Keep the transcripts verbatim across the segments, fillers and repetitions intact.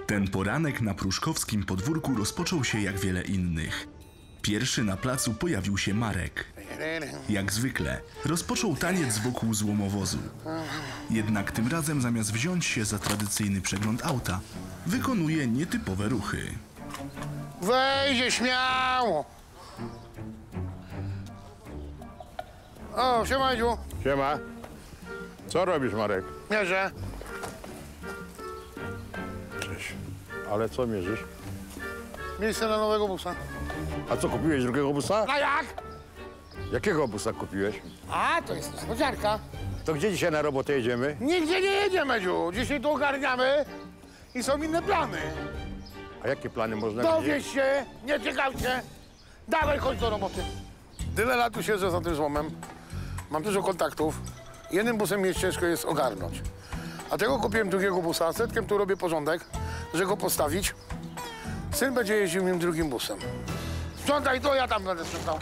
Ten poranek na pruszkowskim podwórku rozpoczął się jak wiele innych. Pierwszy na placu pojawił się Marek. Jak zwykle rozpoczął taniec wokół złomowozu. Jednak tym razem zamiast wziąć się za tradycyjny przegląd auta, wykonuje nietypowe ruchy. Wejdzie śmiało. O, siema, Edziu. Siema. Co robisz, Marek? Mierzę. Cześć. Ale co mierzysz? Miejsce na nowego busa. A co, kupiłeś drugiego busa? A jak? Jakiego busa kupiłeś? A, to jest niespodzianka. To gdzie dzisiaj na robotę jedziemy? Nigdzie nie jedziemy, Edziu. Dzisiaj tu ogarniamy i są inne plany. A jakie plany można widzieć? Dowiedz się, nie ciekaw się. Dawaj, chodź do roboty. Tyle lat tu siedzę za tym złomem. Mam dużo kontaktów. Jednym busem mnie ciężko jest ogarnąć. A tego kupiłem drugiego busa. Setkiem tu robię porządek, że go postawić. Syn będzie jeździł nim drugim busem. Sprzątaj to, ja tam będę sprzątał.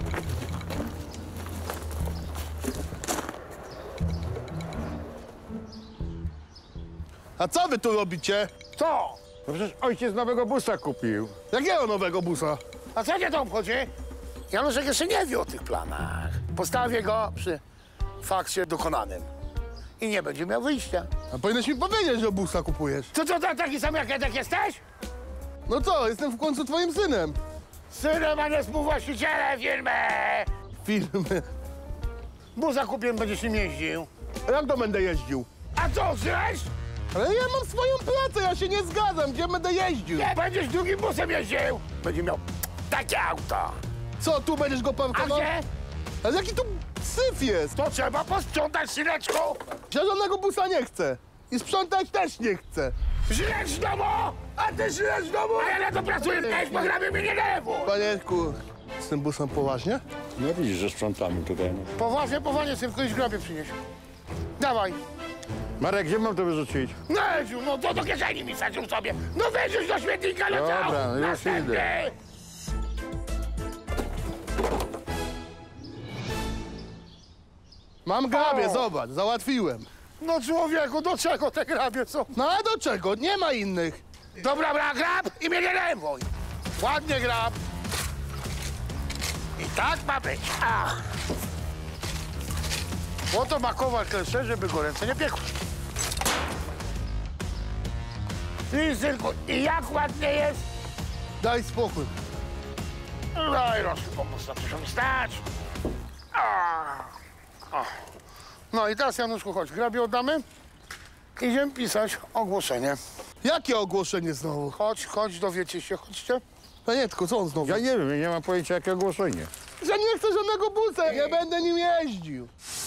A co wy tu robicie? Co? No przecież ojciec nowego busa kupił. Jakiego nowego busa? A co cię to obchodzi? Januszek jeszcze nie wie o tych planach. Postawię go przy fakcie dokonanym. I nie będzie miał wyjścia. A powinieneś mi powiedzieć, że busa kupujesz. Co, co, to taki sam jak Edek jesteś? No co, jestem w końcu twoim synem. Synem, a nie współwłaścicielem firmy! Firmy. Busa kupiłem, będziesz nim jeździł. A jak to będę jeździł? A co, żyłeś? Ale ja mam swoją pracę, ja się nie zgadzam. Gdzie będę jeździł? Nie, będziesz drugim busem jeździł. Będzie miał takie auto. Co, tu będziesz go A parkował? gdzie? Ale jaki tu syf jest? To trzeba posprzątać, syneczku. Ja żadnego busa nie chcę. I sprzątać też nie chcę. Żyjesz w domu, a ty żyjesz w domu. A ja na to pracuję, też programy mnie nie denerwuj. Panieczku, z tym busem poważnie? No widzisz, że sprzątamy tutaj. No. Poważnie, poważnie, synku, już grabie przynieś. Dawaj. Marek, gdzie mam to wyrzucić? No, Edziu, no to do kieszeni mi wsadził sobie. No wyrzuć do śmietnika, no Dobra, co? no już Następny. idę. Mam grabie, O! zobacz, załatwiłem. No człowieku, do czego te grabie są? No a do czego? Nie ma innych. Dobra, dobra, grab i mnie nie denerwuj. Ładnie grab. I tak ma być. Ach. Po to ma kowal klesze, żeby go ręce nie piekły. I synku, i jak ładnie jest. Daj spokój. Daj, Rosy, pomóc, na co mi stać. A. O. No i teraz, Januszku, chodź, grabie oddamy. Idziemy pisać ogłoszenie. Jakie ogłoszenie znowu? Chodź, chodź, dowiecie się, chodźcie. Panieczku, co on znowu? Ja nie wiem, nie mam pojęcia, jakie ogłoszenie. Że nie chcę żadnego busa, nie będę nim jeździł.